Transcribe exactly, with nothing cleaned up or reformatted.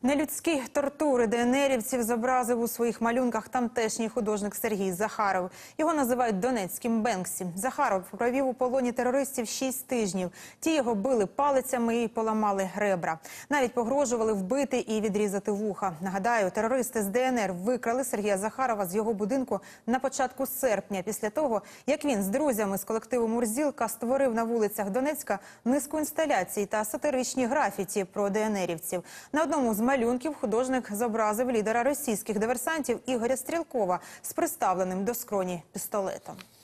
Нелюдські тортури ДНРівців зобразив у своїх малюнках тамтешній художник Сергій Захаров. Його називають Донецьким Бенксі. Захаров провів у полоні терористів шість тижнів. Ті його били палицями і поламали ребра. Навіть погрожували вбити і відрізати вуха. Нагадаю, терористи з ДНР викрали Сергія Захарова з його будинку на початку серпня, після того, як він з друзями з колективу «Мурзилка» створив на вулицях Донецька низку інсталяцій та сатиричні графіті про ДНРівців. На одному з малюнків художник зобразив лідера російських диверсантів Ігоря Стрєлкова з приставленим до скроні пістолетом.